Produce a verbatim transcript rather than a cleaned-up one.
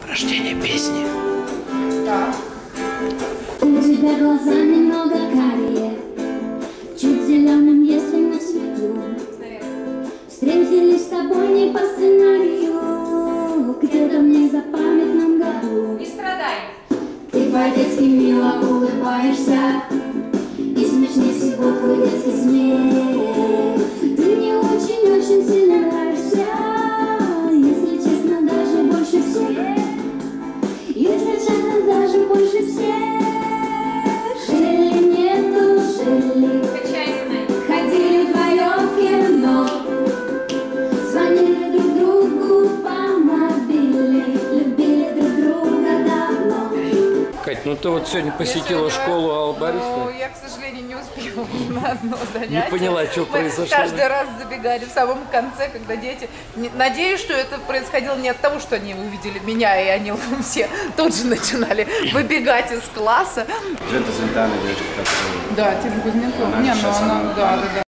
рождения песни. Да. У тебя глаза немного карие, чуть зеленым, если на свету. Встретились с тобой не по сценарию, где-то в незапамятном году. Не страдай. Ты по-детски мило улыбаешься, и смешнее всего твой детский смех. Ты мне очень-очень сильно нравишься, если честно, даже больше всех. Если честно, даже больше всех. Шелли нету, Шелли. Качайся. Ходили вдвоем в кино, звонили друг другу по мобиле, любили друг друга давно. Кать, ну ты вот сегодня посетила Я сегодня, школу Аллы ну, Борисовны. я, к сожалению, не успела на одно занятие. Не поняла, что Мы произошло. каждый раз забегали в самом конце, когда дети... Не- Надеюсь, что это происходило не от того, что они увидели меня, и они все тут же начинали выбегать из класса. Джета Зентана, девочка, которая... Да, Тина Кузнецова. Она Не, ну сейчас она, она- да, она- да, да.